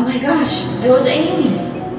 Oh my gosh, it was Amy!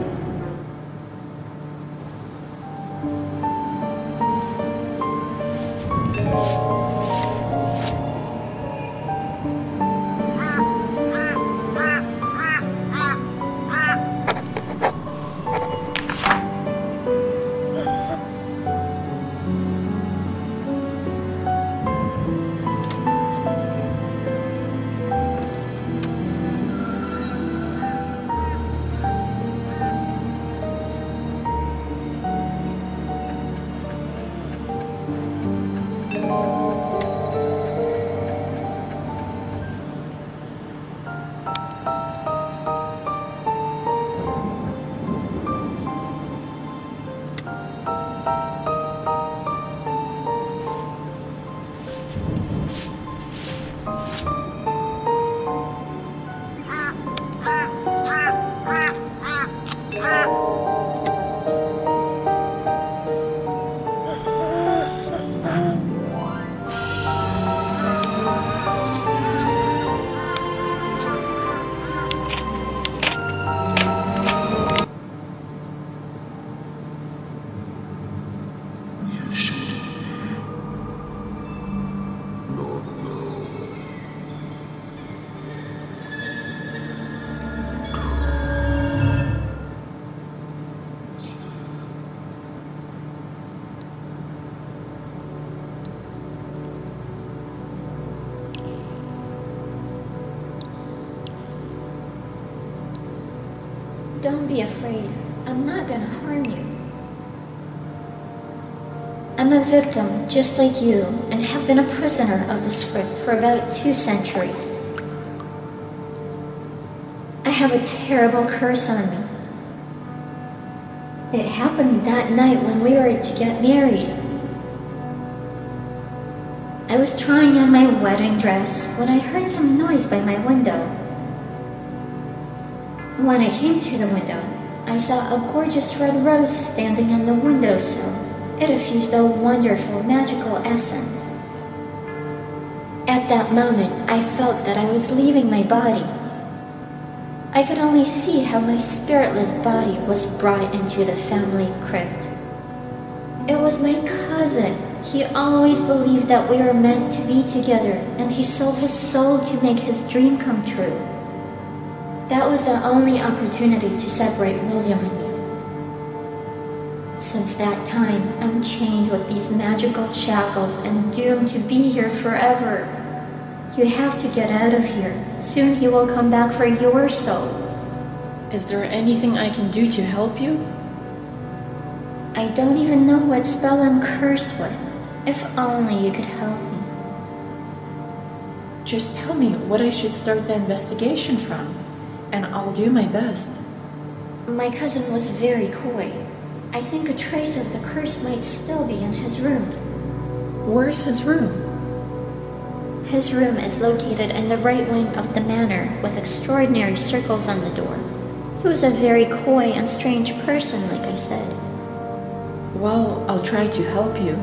Don't be afraid. I'm not gonna harm you. I'm a victim, just like you, and have been a prisoner of the script for about 2 centuries. I have a terrible curse on me. It happened that night when we were to get married. I was trying on my wedding dress when I heard some noise by my window. When I came to the window, I saw a gorgeous red rose standing on the windowsill. It effused a wonderful magical essence. At that moment, I felt that I was leaving my body. I could only see how my spiritless body was brought into the family crypt. It was my cousin. He always believed that we were meant to be together, and he sold his soul to make his dream come true. That was the only opportunity to separate William and me. Since that time, I'm chained with these magical shackles and doomed to be here forever. You have to get out of here. Soon he will come back for your soul. Is there anything I can do to help you? I don't even know what spell I'm cursed with. If only you could help me. Just tell me what I should start the investigation from, and I'll do my best. My cousin was very coy. I think a trace of the curse might still be in his room. Where's his room? His room is located in the right wing of the manor with extraordinary circles on the door. He was a very coy and strange person, like I said. Well, I'll try to help you.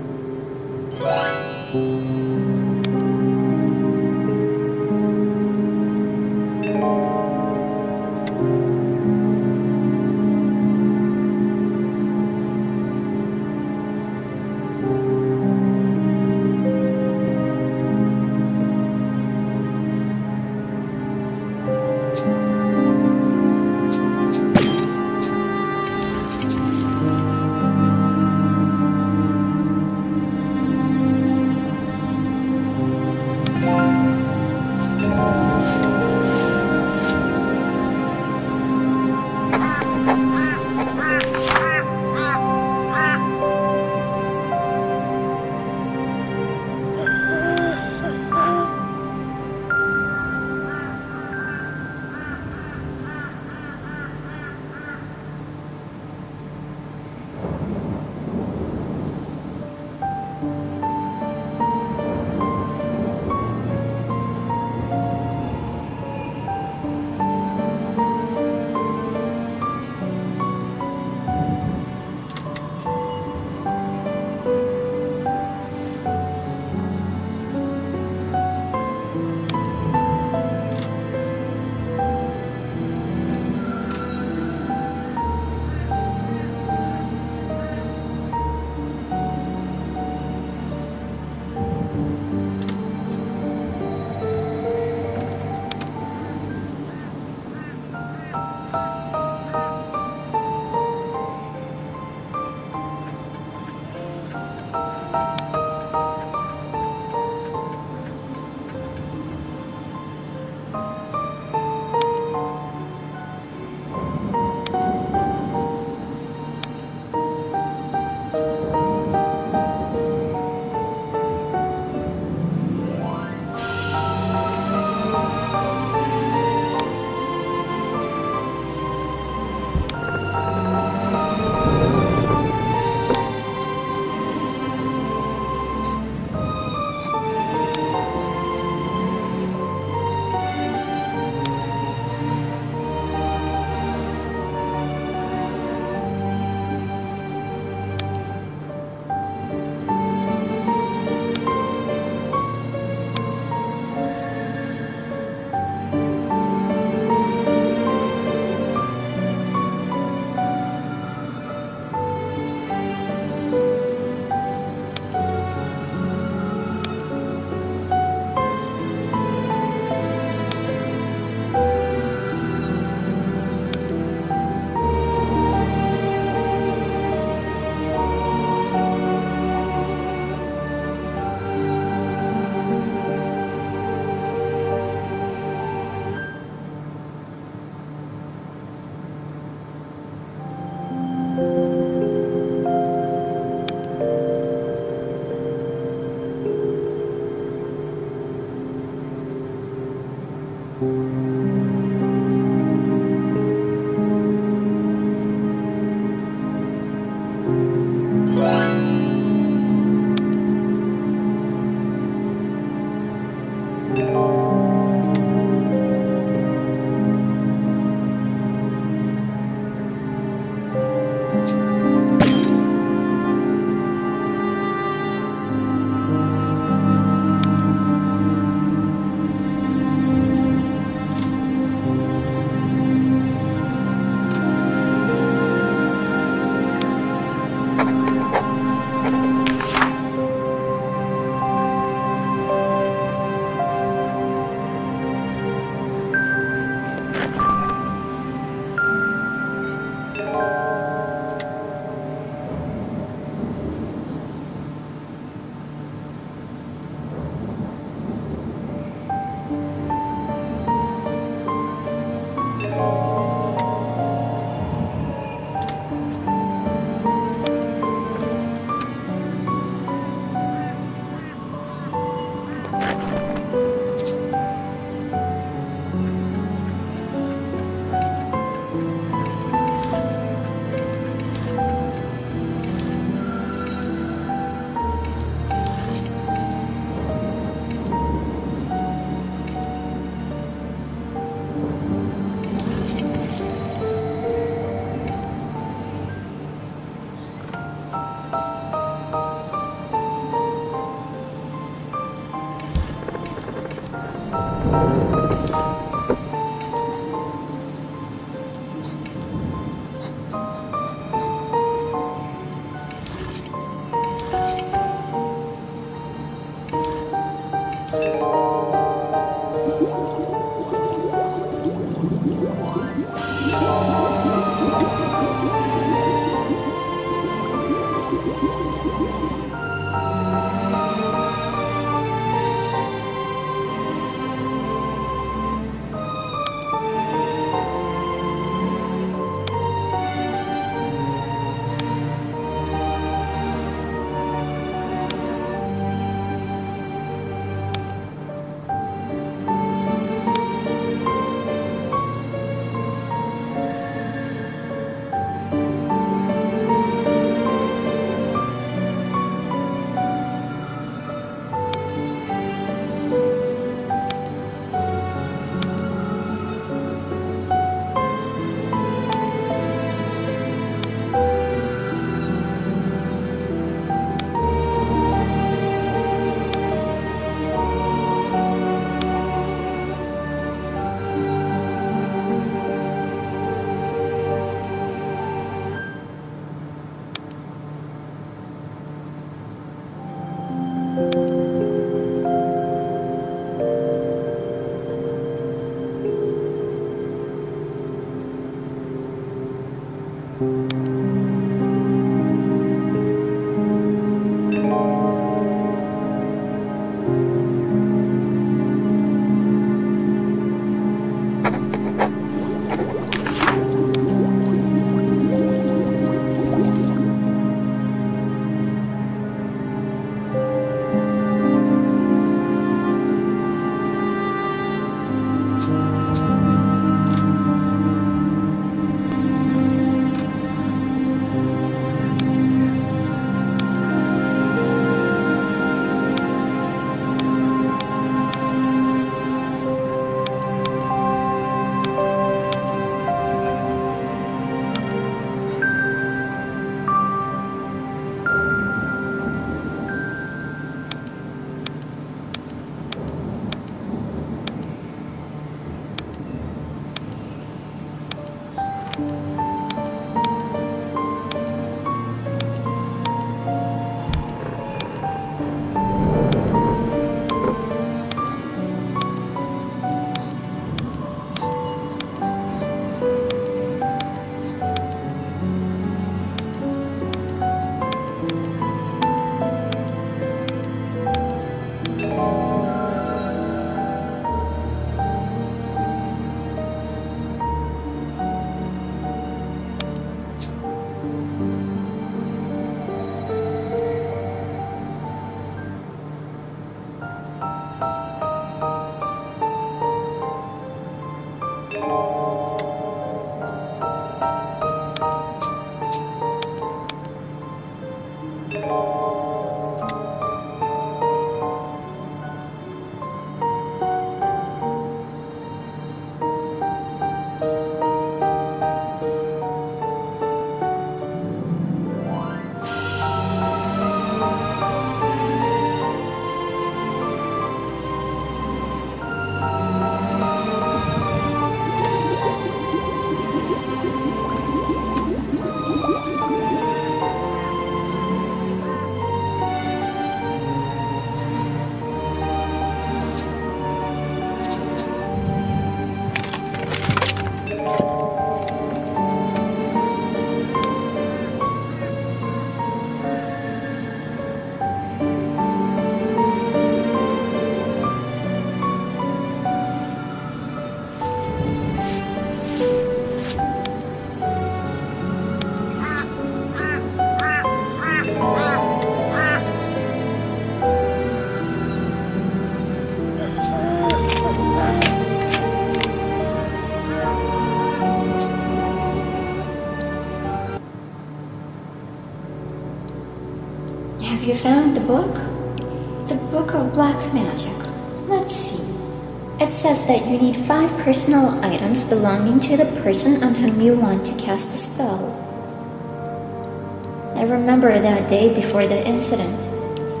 Have you found the book? The Book of Black Magic. Let's see. It says that you need 5 personal items belonging to the person on whom you want to cast a spell. I remember that day before the incident.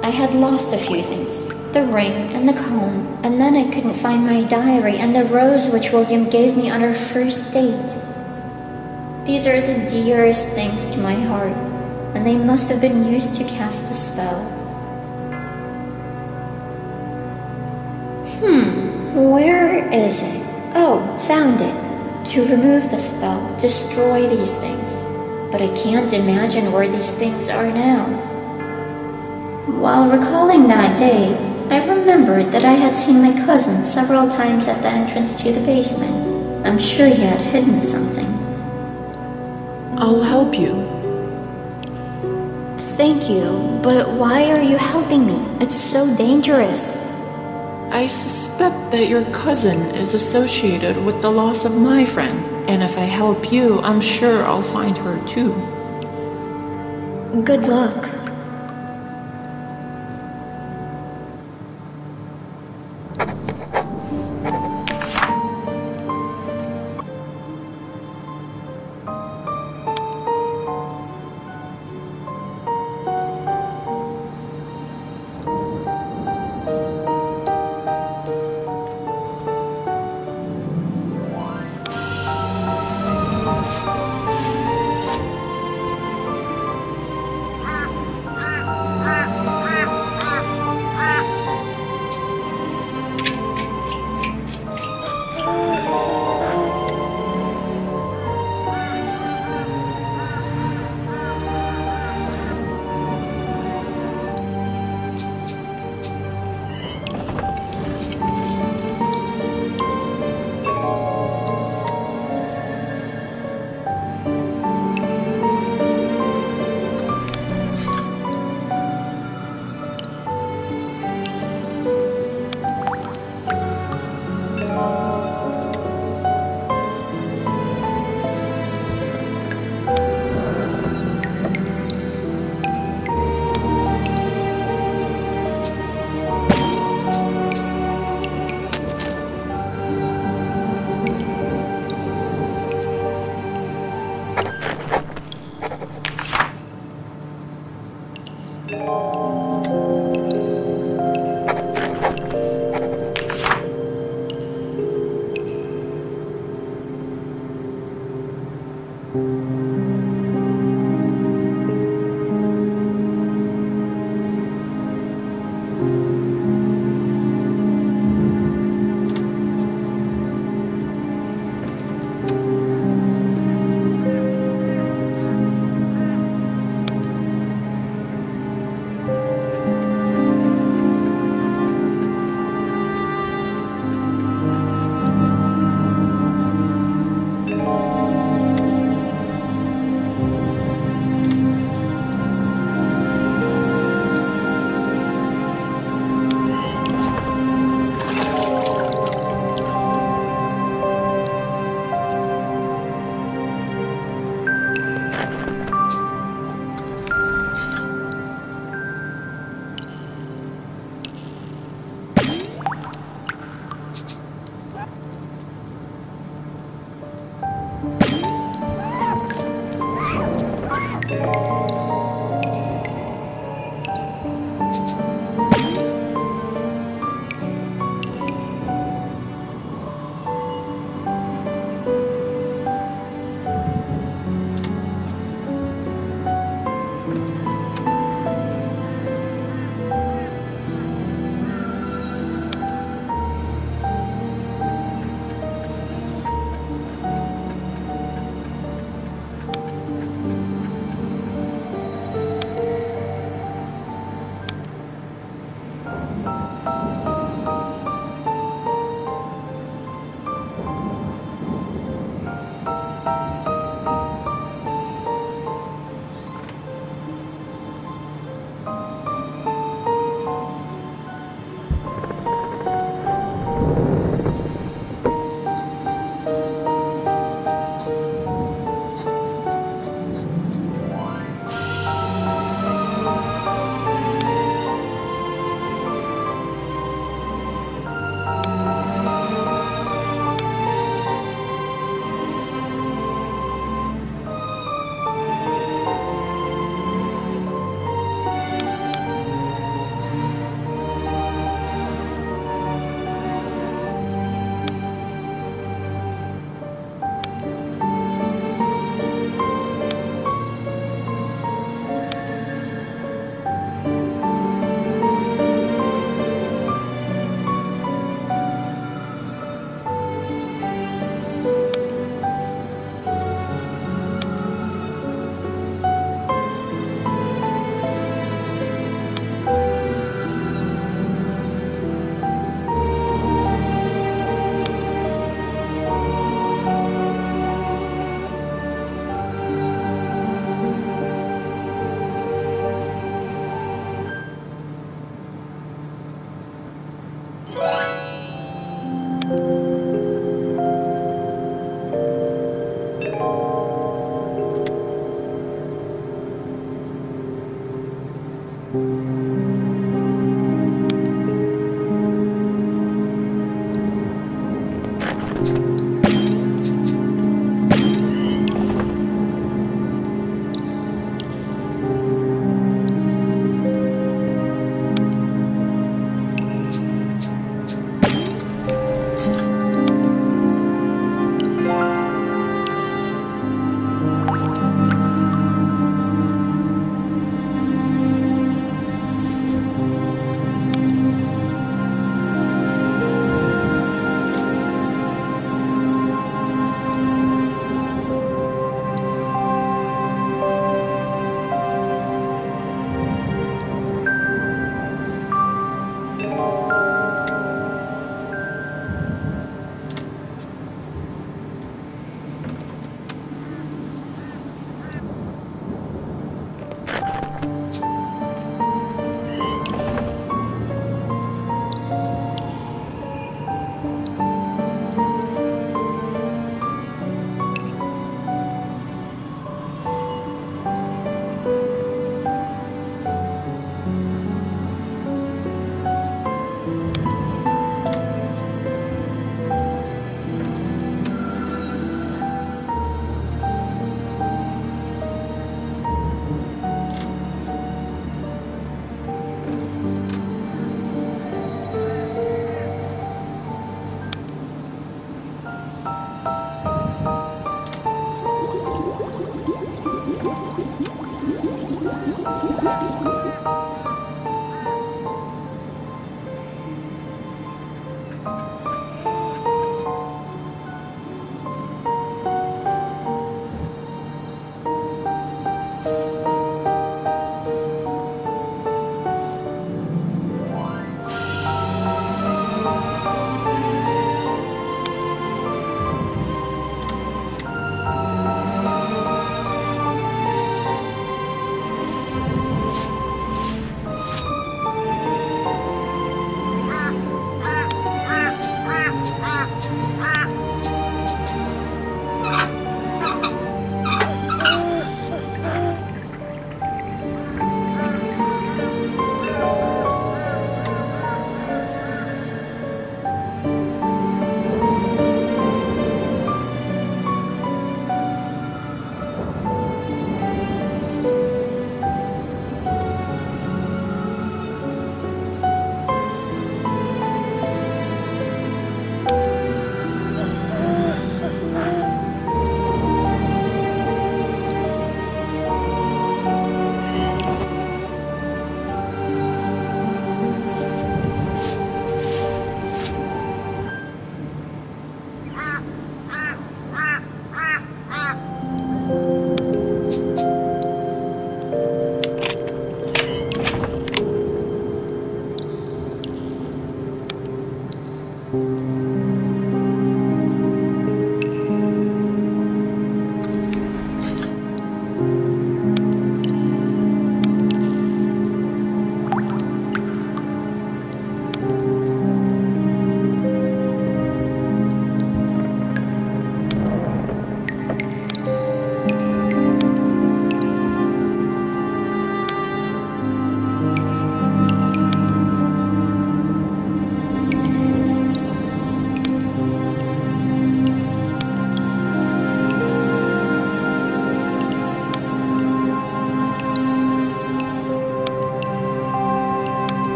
I had lost a few things, the ring and the comb, and then I couldn't find my diary and the rose which William gave me on our first date. These are the dearest things to my heart, and they must have been used to cast the spell. Where is it? Oh, found it. To remove the spell, destroy these things. But I can't imagine where these things are now. While recalling that day, I remembered that I had seen my cousin several times at the entrance to the basement. I'm sure he had hidden something. I'll help you. Thank you, but why are you helping me? It's so dangerous. I suspect that your cousin is associated with the loss of my friend, and if I help you, I'm sure I'll find her too. Good luck.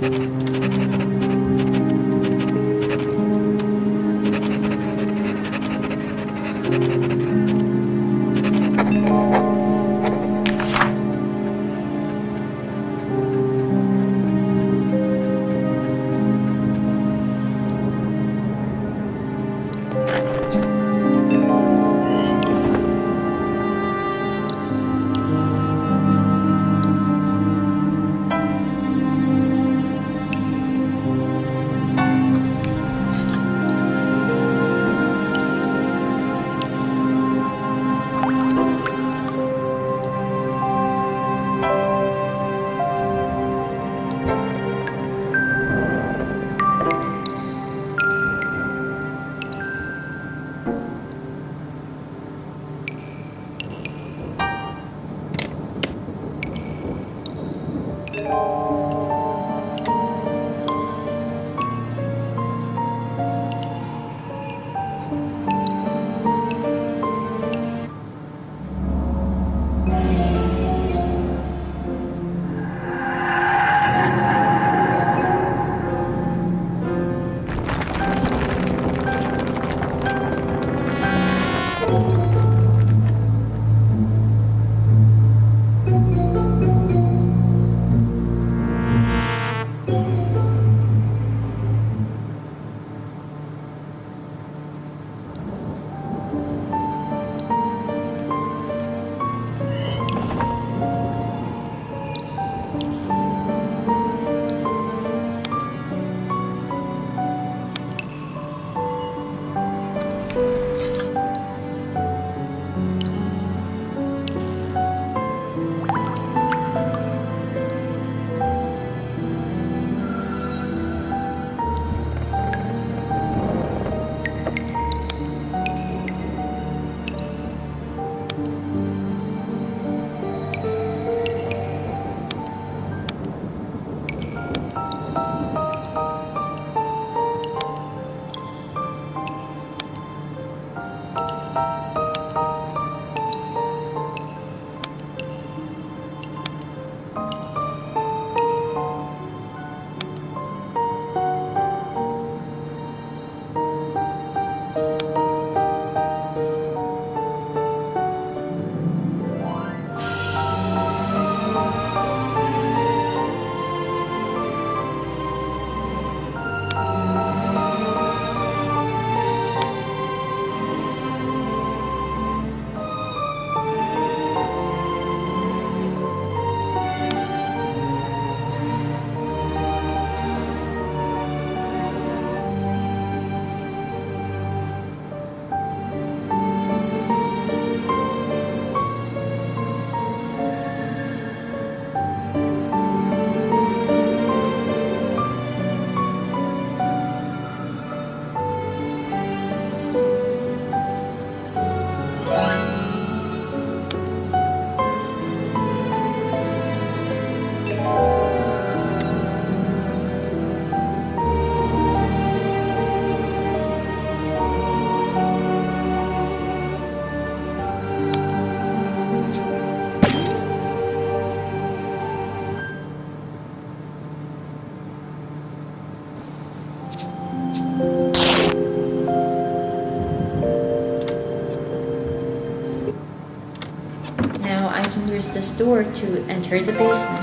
use this door to enter the basement.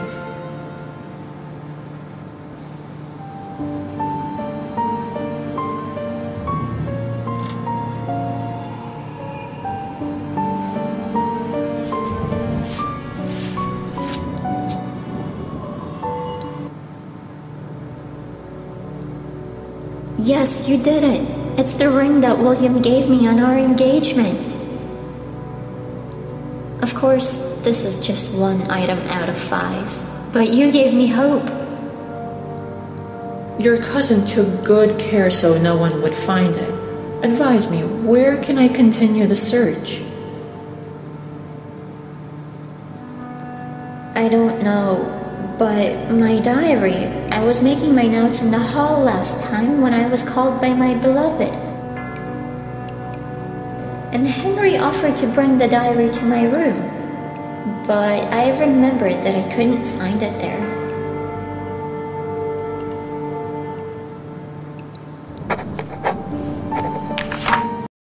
Yes, you did it. It's the ring that William gave me on our engagement. Of course, this is just one item out of 5, but you gave me hope. Your cousin took good care so no one would find it. Advise me, where can I continue the search? I don't know, but my diary, I was making my notes in the hall last time when I was called by my beloved. And Henry offered to bring the diary to my room, but I remembered that I couldn't find it there.